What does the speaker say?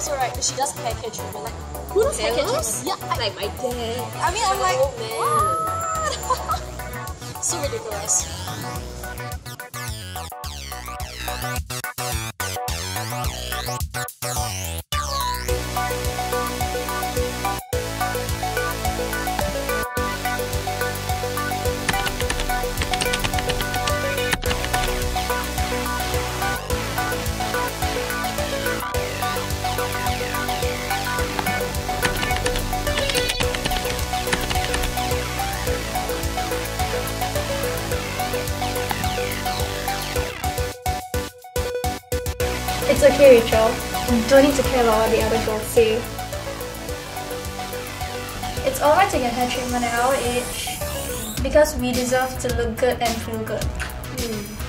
also right, she does hair care treatment. Like, who does hair care treatment? Yeah, like my dad. I mean, I'm like, Oh man. what? So ridiculous. It's okay, Rachel. You don't need to care about what the other girls say. It's alright to get hair treatment at our age because we deserve to look good and feel good.